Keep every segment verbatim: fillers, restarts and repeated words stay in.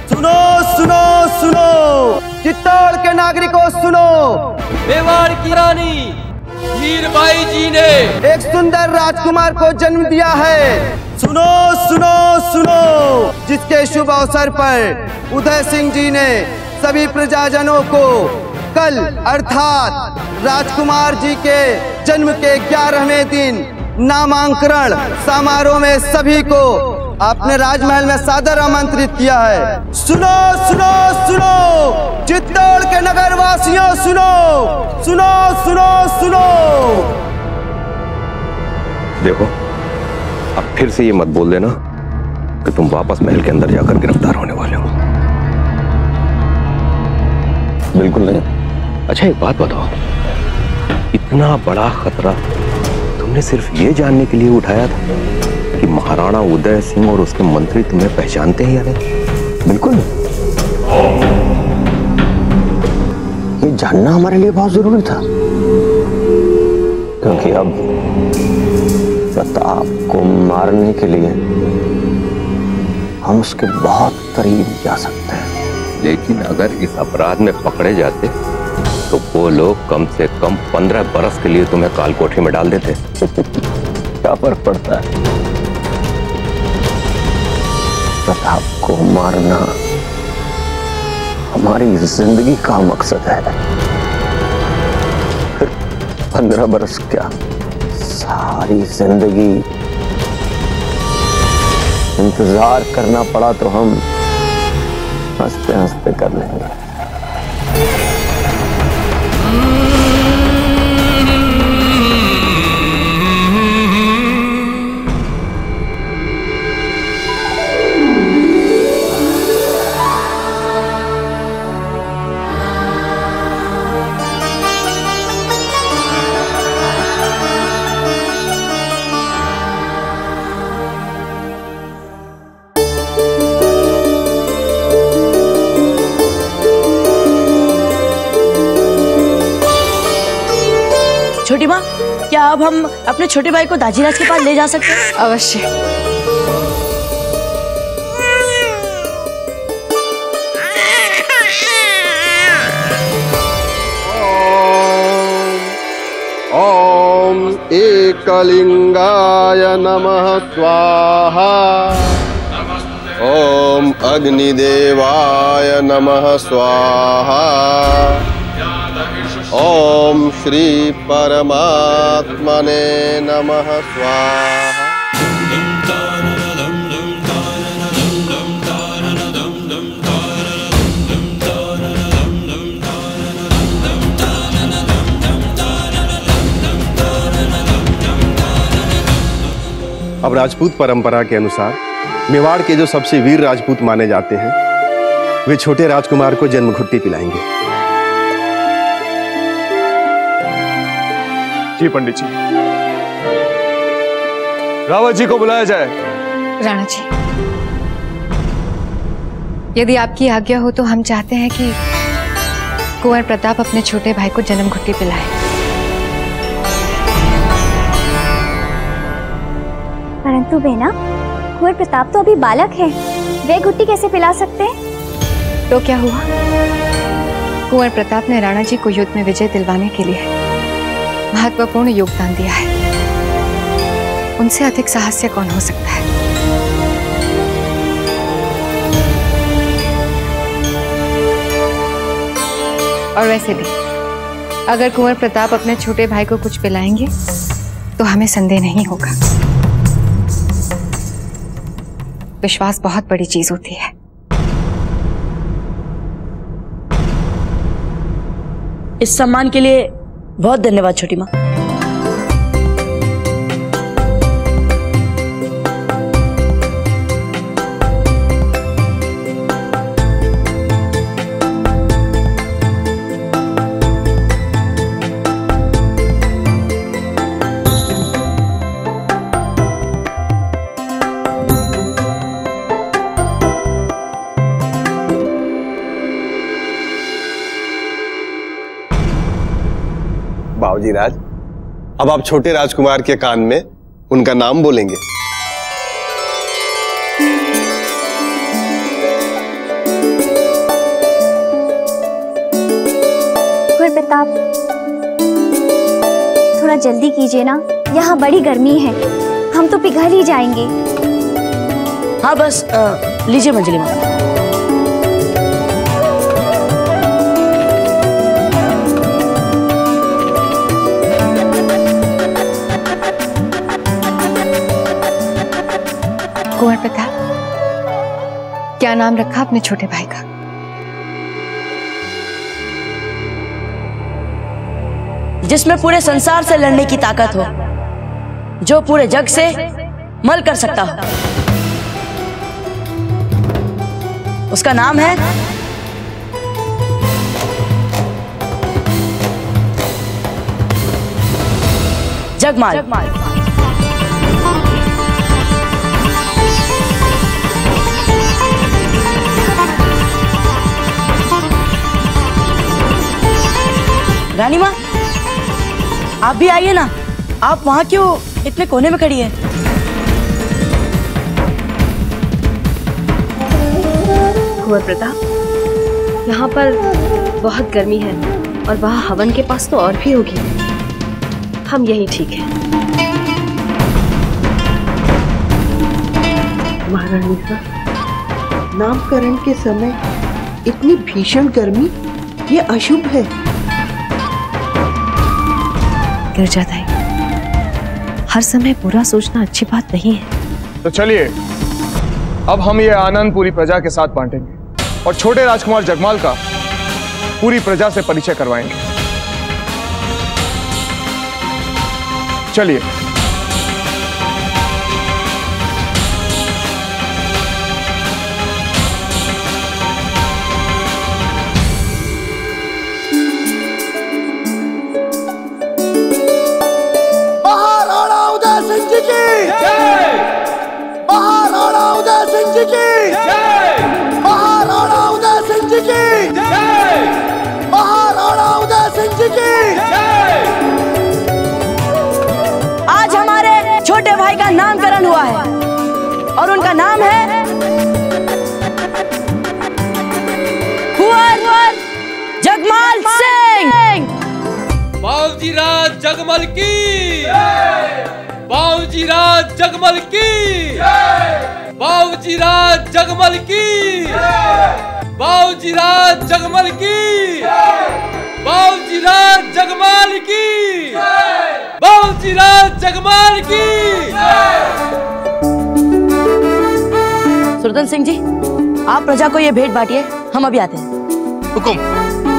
सुनो सुनो सुनो, चित्तौड़ के नागरिकों सुनो, मेवाड़ की रानी मीरबाई जी ने एक सुंदर राजकुमार को जन्म दिया है। सुनो सुनो सुनो, जिसके शुभ अवसर पर उदय सिंह जी ने सभी प्रजाजनों को कल अर्थात राजकुमार जी के जन्म के ग्यारहवें दिन नामांकन समारोह में सभी को आपने राजमहल में सादर आमंत्रित किया है। सुनो सुनो सुनो, चित्तौड़ के नगर वासियों सुनो सुनो सुनो सुनो। देखो, अब फिर से ये मत बोल देना कि तुम वापस महल के अंदर जाकर गिरफ्तार होने वाले हो। बिल्कुल नहीं। अच्छा एक बात बताओ, इतना बड़ा खतरा तुमने सिर्फ ये जानने के लिए उठाया था कि महाराणा उदय सिंह और उसके मंत्री तुम्हें पहचानते हैं या नहीं? बिल्कुल, ये जानना हमारे लिए बहुत जरूरी था, क्योंकि अब प्रताप को मारने के लिए हम उसके बहुत करीब जा सकते हैं। लेकिन अगर इस अपराध में पकड़े जाते तो वो लोग कम से कम पंद्रह बरस के लिए तुम्हें कालकोठरी में डाल देते। क्या फर्क पड़ता है? प्रताप को मारना हमारी जिंदगी का मकसद है। फिर पंद्रह बरस क्या, सारी जिंदगी इंतजार करना पड़ा तो हम हंसते हंसते कर लेंगे। छोटी माँ, क्या अब हम अपने छोटे भाई को दाजीराज के पास ले जा सकते हैं? अवश्य। ओम एकलिंगाय नमः स्वाहा। ओम अग्निदेवाय नमः स्वाहा। ओम श्री परमात्मने नमः स्वाहा। अब राजपूत परंपरा के अनुसार मेवाड़ के जो सबसे वीर राजपूत माने जाते हैं वे छोटे राजकुमार को जन्म घुट्टी पिलाएंगे। जी पंडित जी। रावत जी को बुलाया जाए। राणा जी, यदि आपकी आज्ञा हो तो हम चाहते हैं कि कुंवर प्रताप अपने छोटे भाई को जन्म घुट्टी पिलाए। परंतु बेना, कुंवर प्रताप तो अभी बालक है, वे घुट्टी कैसे पिला सकते हैं? तो क्या हुआ? कुंवर प्रताप ने राणा जी को युद्ध में विजय दिलवाने के लिए महत्वपूर्ण योगदान दिया है। उनसे अधिक साहस्य कौन हो सकता है? और वैसे भी अगर कुंवर प्रताप अपने छोटे भाई को कुछ पिलाएंगे तो हमें संदेह नहीं होगा। विश्वास बहुत बड़ी चीज होती है। इस सम्मान के लिए बहुत धन्यवाद छोटी माँ। बाबूजी राज, अब आप छोटे राजकुमार के कान में उनका नाम बोलेंगे। प्रताप, थोड़ा जल्दी कीजिए ना, यहाँ बड़ी गर्मी है, हम तो पिघल ही जाएंगे। हाँ बस आ, लीजिए मंजली माँ। कुंवर प्रताप, क्या नाम रखा अपने छोटे भाई का? जिसमें पूरे संसार से लड़ने की ताकत हो, जो पूरे जग से मल कर सकता हो, उसका नाम है जगमाल। रानी माँ, आप भी आइए ना। आप वहां क्यों इतने कोने में खड़ी है? कुंवर प्रताप, यहाँ पर बहुत गर्मी है और वहाँ हवन के पास तो और भी होगी। हम यहीं ठीक है। महारानी साहब, नामकरण के समय इतनी भीषण गर्मी, ये अशुभ है। गिरजादाई, हर समय बुरा सोचना अच्छी बात नहीं है। तो चलिए, अब हम ये आनंद पूरी प्रजा के साथ बांटेंगे और छोटे राजकुमार जगमाल का पूरी प्रजा से परिचय करवाएंगे। चलिए। महाराणा उदय सिंह जी की जय! महाराणा उदय सिंह जी की जय! महाराणा उदय सिंह जी की जय! महाराणा उदय सिंह जी की जय! आज हमारे छोटे भाई का नामकरण हुआ है और उनका नाम है कुंवर जगमाल सिंह। बाबूजी राज जगमल की जय! बाबूजी राज जगमल की जय! बाबूजी राज जगमल की जय! बाबूजी राज जगमल की जय! बाबूजी राज जगमाल की जय! बाबूजी राज जगमाल की जय! सुरदन सिंह जी, आप प्रजा को ये भेंट बांटिए, हम अभी आते हैं। हुकुम।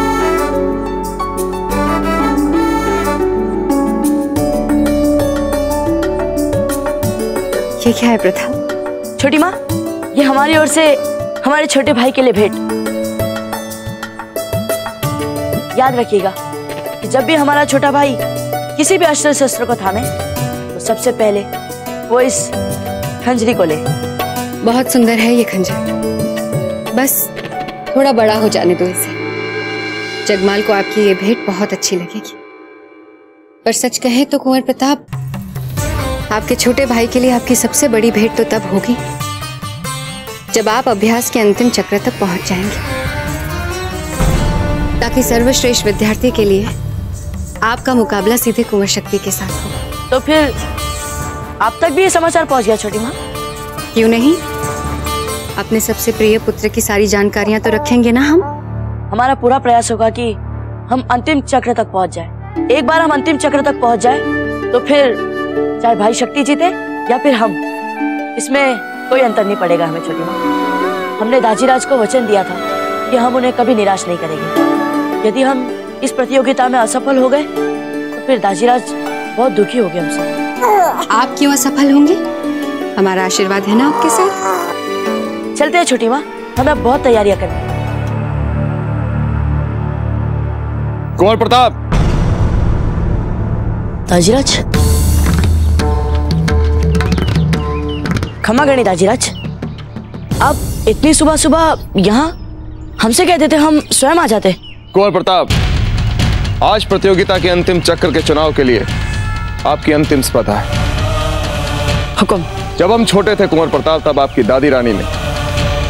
ये क्या है प्रताप? छोटी माँ, ये हमारी ओर से हमारे छोटे भाई के लिए भेंट। याद रखिएगा कि जब भी हमारा छोटा भाई किसी भी अस्त्र शस्त्र को थामे तो सबसे पहले वो इस खंजरी को ले। बहुत सुंदर है ये खंजर, बस थोड़ा बड़ा हो जाने दो इसे। जगमाल को आपकी ये भेंट बहुत अच्छी लगेगी। पर सच कहें तो कुंवर प्रताप, आपके छोटे भाई के लिए आपकी सबसे बड़ी भेंट तो तब होगी जब आप अभ्यास के अंतिम चक्र तक पहुंच जाएंगे, ताकि सर्वश्रेष्ठ विद्यार्थी के लिए आपका मुकाबला सीधे कुंवर शक्ति के साथ हो। तो फिर आप तक भी ये समाचार पहुंच गया छोटी माँ? क्यों नहीं, अपने सबसे प्रिय पुत्र की सारी जानकारियां तो रखेंगे ना हम। हमारा पूरा प्रयास होगा कि हम अंतिम चक्र तक पहुंच जाए। एक बार हम अंतिम चक्र तक पहुंच जाए तो फिर चाहे भाई शक्ति जीते या फिर हम, इसमें कोई अंतर नहीं पड़ेगा हमें छोटी माँ। हमने दाजीराज को वचन दिया था कि हम उन्हें कभी निराश नहीं करेंगे। यदि हम इस प्रतियोगिता में असफल हो गए तो फिर दाजीराज बहुत दुखी हो गए हमसे। आप क्यों असफल होंगे? हमारा आशीर्वाद है ना आपके साथ। चलते हैं छोटी माँ, हमें बहुत तैयारियां करनी है। कुंवर प्रताप। दाजीराज, क्षमा करनी दाजीराज, आप इतनी सुबह सुबह यहाँ हमसे कहते थे, हम स्वयं आ जाते। कुंवर प्रताप, आज प्रतियोगिता के अंतिम चक्र के चुनाव के लिए आपकी अंतिम स्पर्धा है। हुकुम। जब हम छोटे थे कुंवर प्रताप, तब आपकी दादी रानी ने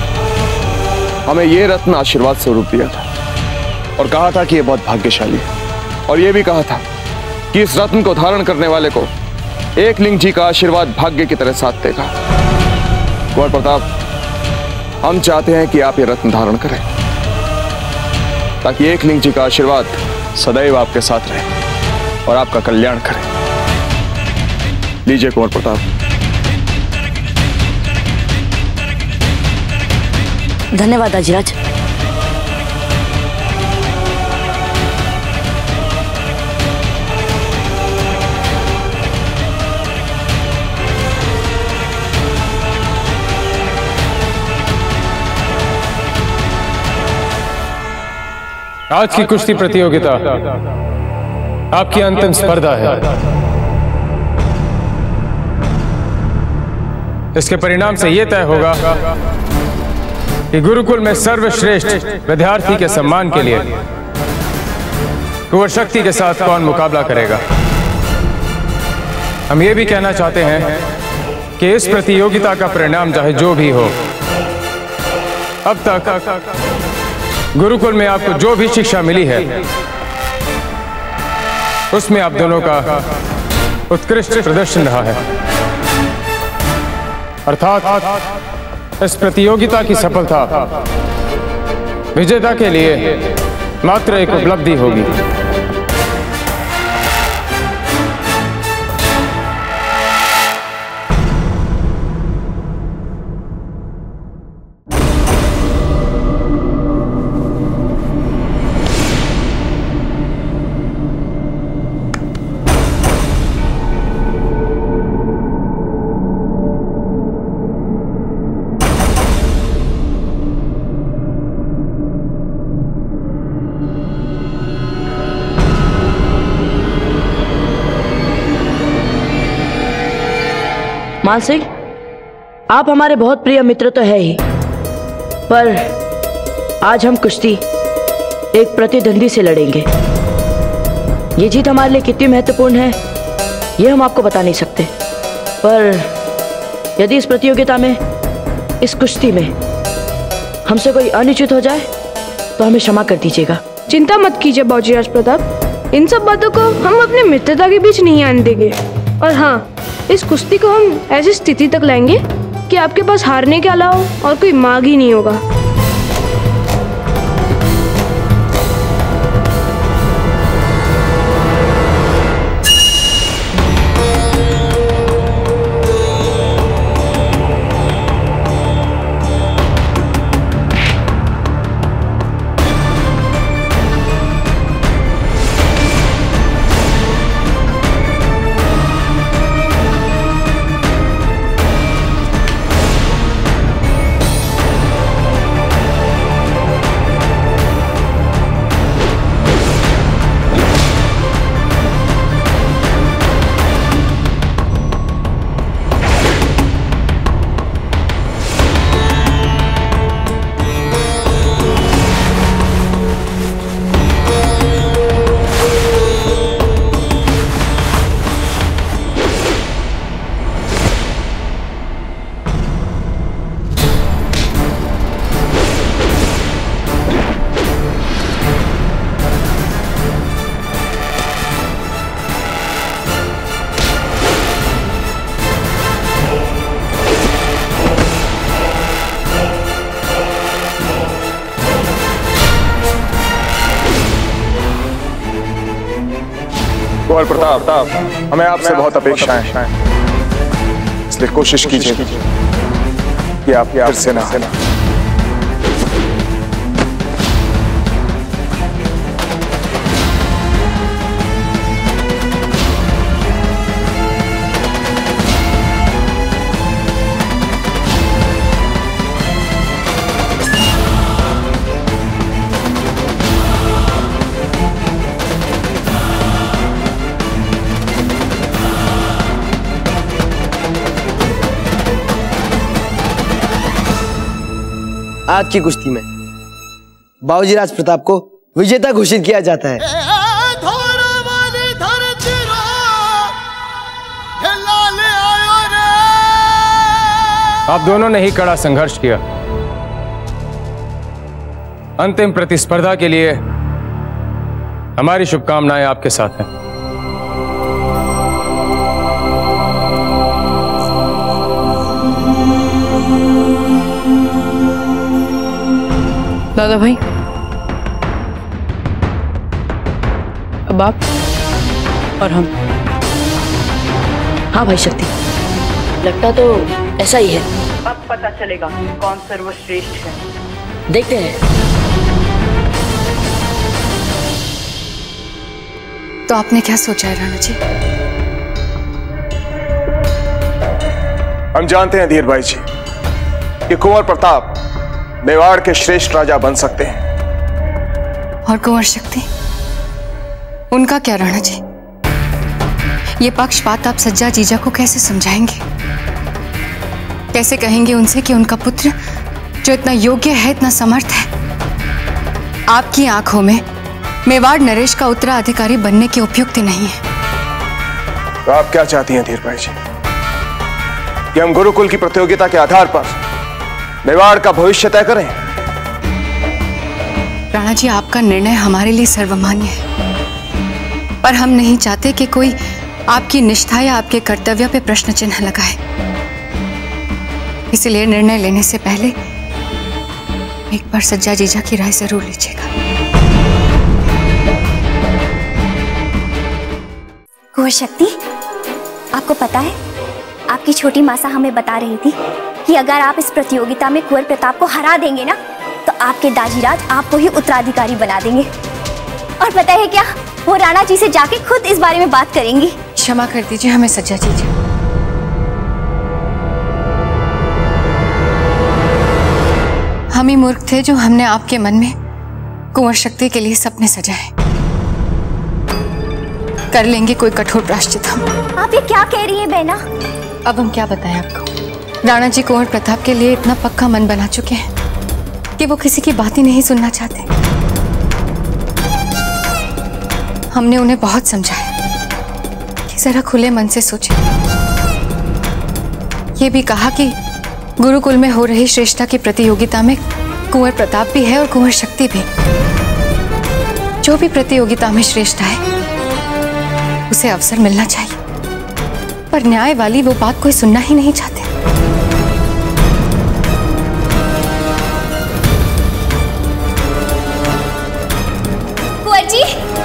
हमें ये रत्न आशीर्वाद स्वरूप दिया था और कहा था कि ये बहुत भाग्यशाली है। और यह भी कहा था कि इस रत्न को धारण करने वाले को एक लिंग जी का आशीर्वाद भाग्य की तरह साथ देगा। कुंवर प्रताप, हम चाहते हैं कि आप ये रत्न धारण करें ताकि एक लिंग जी का आशीर्वाद सदैव आपके साथ रहे और आपका कल्याण करे। लीजिए कुंवर प्रताप। धन्यवाद अजिराज। आज की कुश्ती प्रतियोगिता आपकी अंतिम स्पर्धा है। इसके परिणाम से यह तय होगा कि गुरुकुल में सर्वश्रेष्ठ विद्यार्थी के सम्मान के लिए कुंवर शक्ति के साथ कौन मुकाबला करेगा। हम ये भी कहना चाहते हैं कि इस प्रतियोगिता का परिणाम चाहे जो भी हो, अब तक गुरुकुल में आपको जो भी शिक्षा मिली है उसमें आप दोनों का उत्कृष्ट प्रदर्शन रहा है। अर्थात इस प्रतियोगिता की सफलता विजेता के लिए मात्र एक उपलब्धि होगी। मान सिंह, आप हमारे बहुत प्रिय मित्र तो है ही, पर आज हम कुश्ती एक प्रतिद्वंदी से लड़ेंगे। ये जीत हमारे लिए कितनी महत्वपूर्ण है ये हम आपको बता नहीं सकते, पर यदि इस प्रतियोगिता में, इस कुश्ती में हमसे कोई अनिश्चित हो जाए तो हमें क्षमा कर दीजिएगा। चिंता मत कीजिए बाबूजी राज प्रताप, इन सब बातों को हम अपने मित्रता के बीच नहीं आने देंगे। और हाँ, इस कुश्ती को हम ऐसी स्थिति तक लाएंगे कि आपके पास हारने के अलावा और कोई मार्ग ही नहीं होगा। कुंवर प्रताप, हमें आपसे बहुत अपेक्षाएं हैं, इसलिए कोशिश कीजिए कि आप फिर से ना हारें। आज की कुश्ती में बाबूजी राज प्रताप को विजेता घोषित किया जाता है। आप दोनों ने ही कड़ा संघर्ष किया। अंतिम प्रतिस्पर्धा के लिए हमारी शुभकामनाएं आपके साथ हैं। दादा भाई, अब आप और हम। हाँ भाई शक्ति, लगता तो ऐसा ही है। अब पता चलेगा कौन सर्वश्रेष्ठ है। देखते हैं। तो आपने क्या सोचा है राणा जी? हम जानते हैं धीर भाई जी कि कुंवर प्रताप मेवाड़ के श्रेष्ठ राजा बन सकते हैं। और कुंवर शक्ति, उनका क्या राणा जी? ये पक्षपात आप सज्जा जीजा को कैसे समझाएंगे? कैसे कहेंगे उनसे कि उनका पुत्र जो इतना योग्य है, इतना समर्थ है, आपकी आंखों में मेवाड़ नरेश का उत्तराधिकारी बनने के उपयुक्त नहीं है? तो आप क्या चाहती हैं धीर भाई जी? कि हम गुरुकुल की प्रतियोगिता के आधार पर मेवाड़ का भविष्य तय करें? राणा जी, आपका निर्णय हमारे लिए सर्वमान्य है, पर हम नहीं चाहते कि कोई आपकी निष्ठा या आपके कर्तव्य पे प्रश्न चिन्ह लगाए। इसलिए निर्णय लेने से पहले एक बार सज्जा जीजा की राय जरूर लीजिएगा। कुंवर शक्ति, आपको पता है, आपकी छोटी मासा हमें बता रही थी कि अगर आप इस प्रतियोगिता में कुंवर प्रताप को हरा देंगे ना, तो आपके दाजीराज आपको ही उत्तराधिकारी बना देंगे। और पता है क्या, वो राणा जी से जाके खुद इस बारे में बात करेंगी। क्षमा कर दीजिए हमें सज्जा जीजा। हम ही मूर्ख थे जो हमने आपके मन में कुंवर शक्ति के लिए सपने सजाए। कर लेंगे कोई कठोर प्रायश्चित हम। आप ये क्या कह रही हैं बहना? अब हम क्या बताएं आपको? राणा जी कुंवर प्रताप के लिए इतना पक्का मन बना चुके हैं कि वो किसी की बात ही नहीं सुनना चाहते। हमने उन्हें बहुत समझाया कि जरा खुले मन से सोचें। ये भी कहा कि गुरुकुल में हो रही श्रेष्ठता की प्रतियोगिता में कुंवर प्रताप भी है और कुंवर शक्ति भी। जो भी प्रतियोगिता में श्रेष्ठ है उसे अवसर मिलना चाहिए, पर न्याय वाली वो बात कोई सुनना ही नहीं चाहते। कुंवर जी,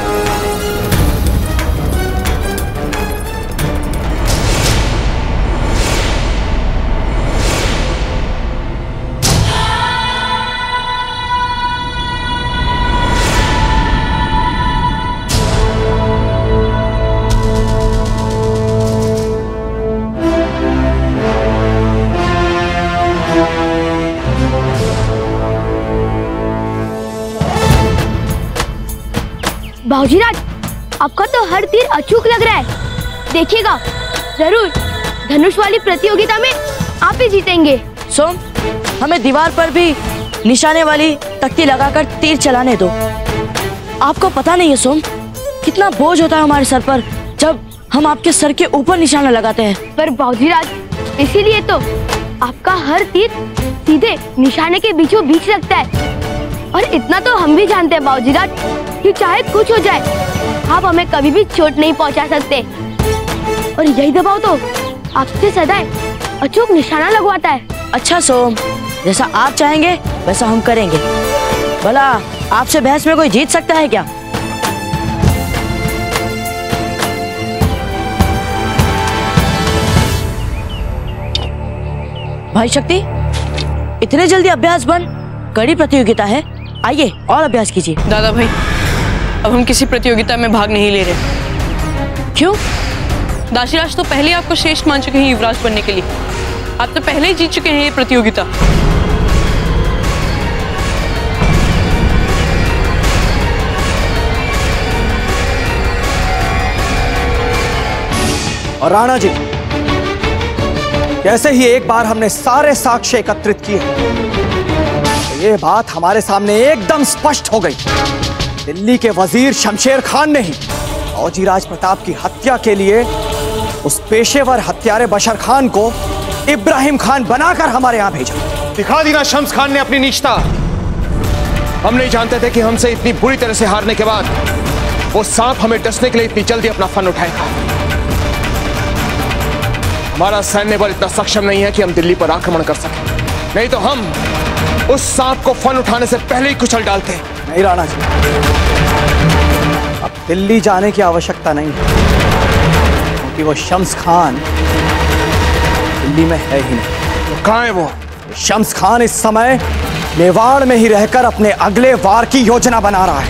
बाबूजीराज, आपका तो हर तीर अचूक लग रहा है। देखिएगा, जरूर धनुष वाली प्रतियोगिता में आप ही जीतेंगे। सोम, हमें दीवार पर भी निशाने वाली तख्ती लगाकर तीर चलाने दो। आपको पता नहीं है सोम, कितना बोझ होता है हमारे सर पर जब हम आपके सर के ऊपर निशाना लगाते हैं। पर बाबूजीराज, इसीलिए तो आपका हर तीर सीधे निशाने के बीचों बीच लगता है। और इतना तो हम भी जानते हैं बाबूजीराज कि चाहे कुछ हो जाए, आप हमें कभी भी चोट नहीं पहुंचा सकते। और यही दबाव तो आपसे सदैव अचूक निशाना लगवाता है। अच्छा सोम, जैसा आप चाहेंगे वैसा हम करेंगे। भला आपसे बहस में कोई जीत सकता है क्या? भाई शक्ति, इतने जल्दी अभ्यास बंद? कड़ी प्रतियोगिता है, आइए और अभ्यास कीजिए। दादा भाई, अब हम किसी प्रतियोगिता में भाग नहीं ले रहे। क्यों? दाशीराज तो पहले आपको श्रेष्ठ मान चुके हैं युवराज बनने के लिए। आप तो पहले ही जीत चुके हैं ये प्रतियोगिता। और राणा जी, जैसे ही एक बार हमने सारे साक्ष्य एकत्रित किए, तो ये बात हमारे सामने एकदम स्पष्ट हो गई। दिल्ली के वजीर शमशेर खान ने ही फौजीराज प्रताप की हत्या के लिए उस पेशेवर हत्यारे बशर खान को इब्राहिम खान बनाकर हमारे यहां भेजा। दिखा दी ना शम्स खान ने अपनी नीचता। हम नहीं जानते थे कि हमसे इतनी बुरी तरह से हारने के बाद वो सांप हमें डसने के लिए इतनी जल्दी अपना फन उठाएगा। हमारा सैन्य बल इतना सक्षम नहीं है कि हम दिल्ली पर आक्रमण कर सकें, नहीं तो हम उस सांप को फन उठाने से पहले ही कुचल डालते हैं। नहीं राणा जी, अब दिल्ली जाने की आवश्यकता नहीं है, क्योंकि वो शम्स खान दिल्ली में है ही नहीं। तो कहाँ है वो? शम्स खान इस समय मेवाड़ में ही रहकर अपने अगले वार की योजना बना रहा है।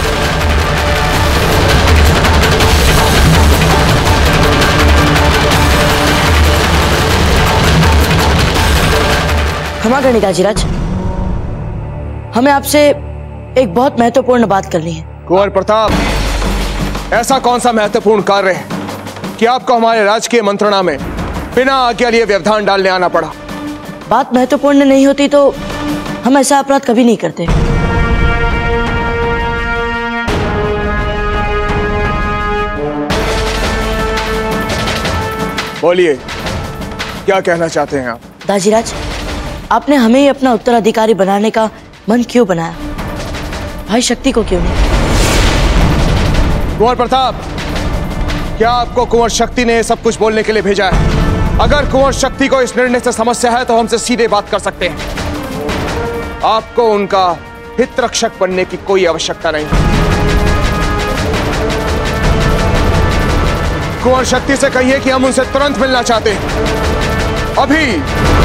क्षमा करनी दाजीराज, हमें आपसे एक बहुत महत्वपूर्ण बात करनी है। कुंवर प्रताप, ऐसा कौन सा महत्वपूर्ण कार्य है कि आपको हमारे राजकीय मंत्रणा में बिना आज्ञा लिए व्यवधान डालने आना पड़ा? बात महत्वपूर्ण नहीं होती तो हम ऐसा अपराध कभी नहीं करते। बोलिए, क्या कहना चाहते हैं आप? दाजीराज, आपने हमें ही अपना उत्तराधिकारी बनाने का मन क्यों बनाया? भाई शक्ति को क्यों नहीं? कुंवर प्रताप, क्या आपको कुंवर शक्ति ने सब कुछ बोलने के लिए भेजा है? अगर कुंवर शक्ति को इस निर्णय से समस्या है तो हमसे सीधे बात कर सकते हैं। आपको उनका हित रक्षक बनने की कोई आवश्यकता नहीं। कुंवर शक्ति से कहिए कि हम उनसे तुरंत मिलना चाहते हैं, अभी।